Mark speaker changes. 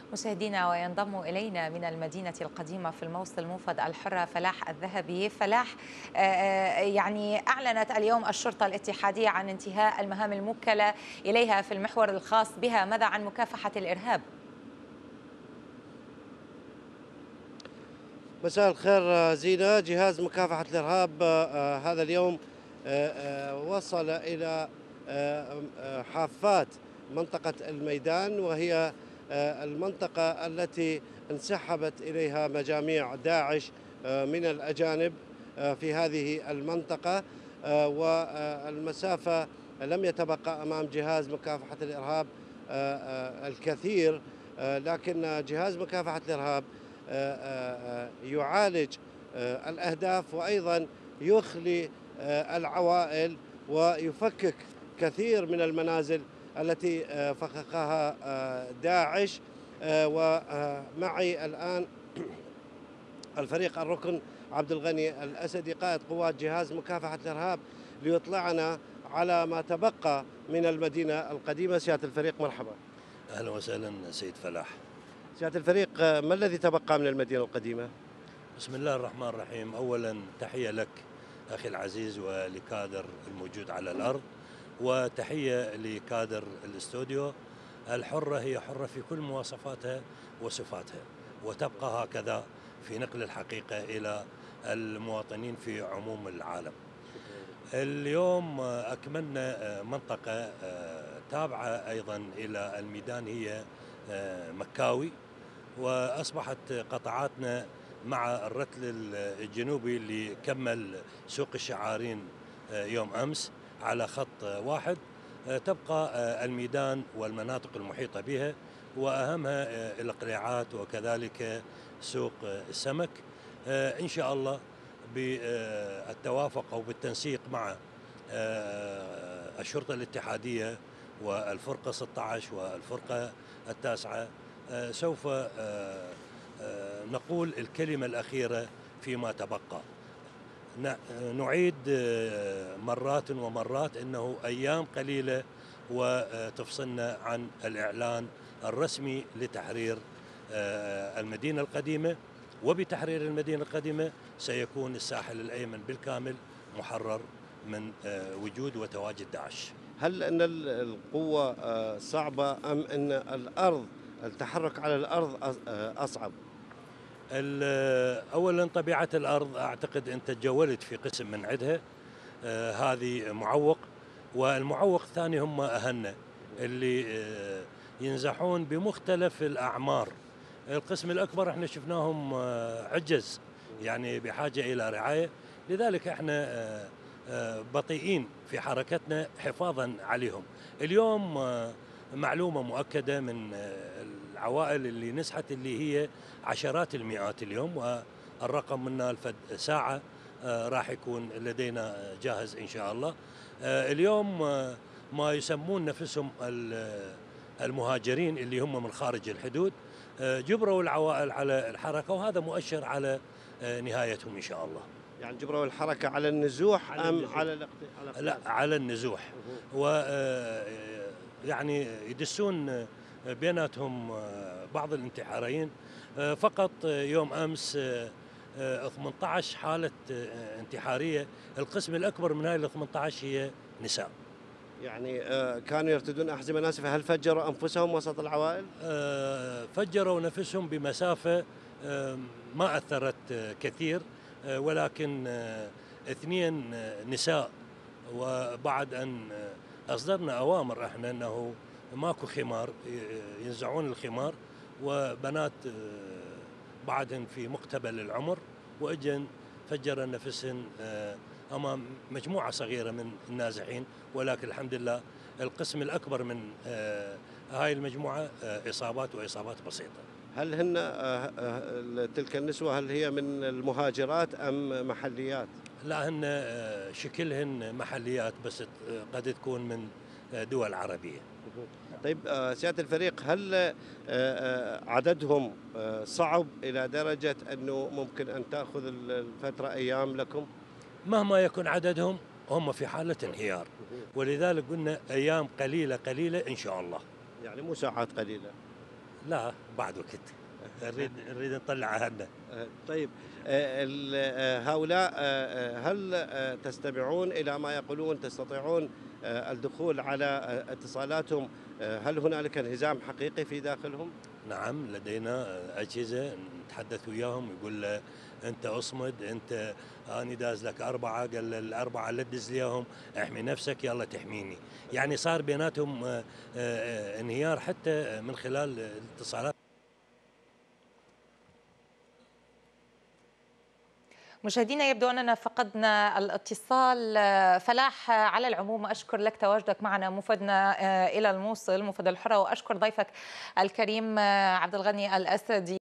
Speaker 1: مشاهدينا، وينضم إلينا من المدينة القديمة في الموصل الموفد الحرة فلاح الذهبي. فلاح، يعني أعلنت اليوم الشرطة الاتحادية عن انتهاء المهام الموكلة إليها في المحور الخاص بها. ماذا عن مكافحة الإرهاب؟
Speaker 2: مساء الخير زينة. جهاز مكافحة الإرهاب هذا اليوم وصل إلى حافات منطقة الميدان، وهي المنطقة التي انسحبت إليها مجاميع داعش من الأجانب في هذه المنطقة، والمسافة لم يتبقى أمام جهاز مكافحة الإرهاب الكثير، لكن جهاز مكافحة الإرهاب يعالج الأهداف، وأيضا يخلي العوائل ويفكك كثير من المنازل التي فخخها داعش. ومعي الآن الفريق الركن عبد الغني الأسدي قائد قوات جهاز مكافحة الإرهاب ليطلعنا على ما تبقى من المدينة القديمة. سيادة الفريق مرحبا.
Speaker 3: أهلا وسهلا سيد فلاح.
Speaker 2: سيادة الفريق، ما الذي تبقى من المدينة القديمة؟
Speaker 3: بسم الله الرحمن الرحيم. أولا تحية لك أخي العزيز ولكادر الموجود على الأرض، وتحية لكادر الاستوديو. الحرة هي حرة في كل مواصفاتها وصفاتها، وتبقى هكذا في نقل الحقيقة إلى المواطنين في عموم العالم. اليوم أكملنا منطقة تابعة أيضا إلى الميدان، هي مكاوي، وأصبحت قطعاتنا مع الرتل الجنوبي اللي كمل سوق الشعارين يوم أمس على خط واحد. تبقى الميدان والمناطق المحيطة بها، وأهمها القليعات وكذلك سوق السمك. إن شاء الله بالتوافق أو بالتنسيق مع الشرطة الاتحادية والفرقة 16 والفرقة التاسعة سوف نقول الكلمة الأخيرة فيما تبقى. نعيد مرات ومرات أنه أيام قليلة وتفصلنا عن الإعلان الرسمي لتحرير المدينة القديمة، وبتحرير المدينة القديمة سيكون الساحل الأيمن بالكامل محرر من وجود وتواجد داعش.
Speaker 2: هل أن القوة صعبة أم أن التحرك على الأرض أصعب؟
Speaker 3: أولا طبيعة الأرض أعتقد أنت تجولت في قسم من عدها، هذه معوق، والمعوق الثاني هم أهلنا اللي ينزحون بمختلف الأعمار. القسم الأكبر احنا شفناهم عجز، يعني بحاجة إلى رعاية، لذلك احنا بطيئين في حركتنا حفاظا عليهم. اليوم معلومة مؤكدة من العوائل اللي نزحت، اللي هي عشرات المئات اليوم، والرقم منا الفد ساعة راح يكون لدينا جاهز إن شاء الله. اليوم ما يسمون نفسهم المهاجرين اللي هم من خارج الحدود جبروا العوائل على الحركة، وهذا مؤشر على نهايتهم إن شاء الله.
Speaker 2: يعني جبروا الحركة على النزوح أم على
Speaker 3: لا، على النزوح، ويعني يدسون بيناتهم بعض الانتحاريين. فقط يوم أمس 18 حالة انتحارية. القسم الأكبر من هاي ال 18 هي نساء.
Speaker 2: يعني كانوا يرتدون أحزمة ناسفة. هل فجروا أنفسهم وسط العوائل؟
Speaker 3: فجروا نفسهم بمسافة ما أثرت كثير، ولكن 2 نساء. وبعد أن أصدرنا أوامر احنا أنه ماكو خمار، ينزعون الخمار، وبنات بعدهن في مقتبل العمر، وإجن فجر نفسهن أمام مجموعة صغيرة من النازحين. ولكن الحمد لله القسم الأكبر من هاي المجموعة إصابات وإصابات بسيطة.
Speaker 2: هل هن تلك النسوة هل هي من المهاجرات أم محليات؟
Speaker 3: لا، هن شكلهن محليات، بس قد تكون من دول عربية.
Speaker 2: طيب سيادة الفريق، هل عددهم صعب إلى درجة أنه ممكن أن تأخذ الفترة أيام لكم؟
Speaker 3: مهما يكون عددهم هم في حالة انهيار، ولذلك قلنا أيام قليلة قليلة إن شاء الله.
Speaker 2: يعني مو ساعات قليلة.
Speaker 3: لا بعد وقت، نريد نطلع أهلنا.
Speaker 2: طيب، هؤلاء هل تستمعون إلى ما يقولون؟ تستطيعون الدخول على اتصالاتهم؟ هل هنالك انهزام حقيقي في داخلهم؟
Speaker 3: نعم لدينا أجهزة نتحدث وياهم، يقول له أنت أصمد، أنت أنا داز لك 4، قال ال4 لا تدز ليهم، احمي نفسك يلا تحميني. يعني صار بيناتهم انهيار حتى من خلال الاتصالات.
Speaker 1: مشاهدينا يبدو أننا فقدنا الاتصال. فلاح، على العموم أشكر لك تواجدك معنا مفدنا إلى الموصل، مفد الحرة، وأشكر ضيفك الكريم عبد الغني الأسدي.